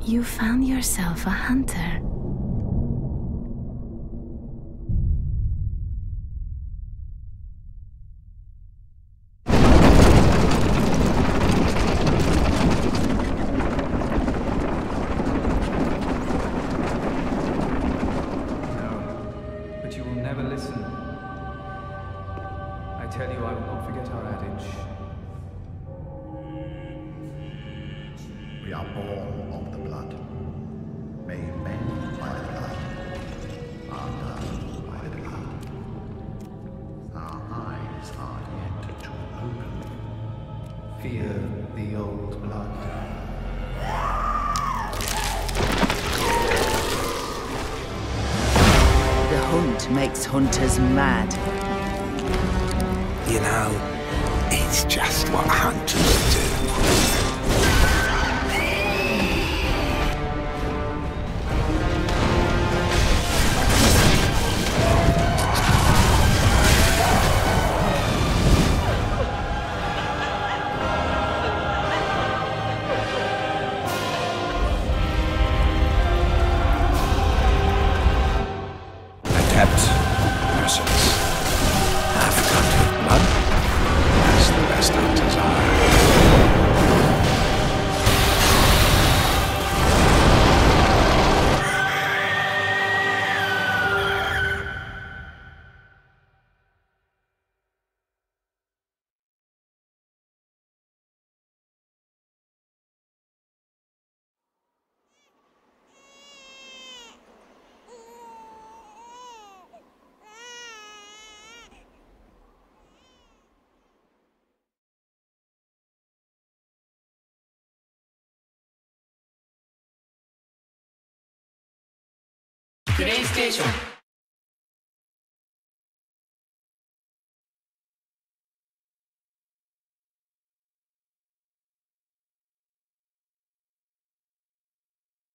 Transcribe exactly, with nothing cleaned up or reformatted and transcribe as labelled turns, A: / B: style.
A: You found yourself a hunter.
B: We are born of the blood, made men by the blood, undone by the blood. Our eyes are yet to open. Fear the old blood.
C: The hunt makes hunters mad.
D: You know, it's just what hunters do. Persons have contact blood, as the best hunters are.
E: Train station.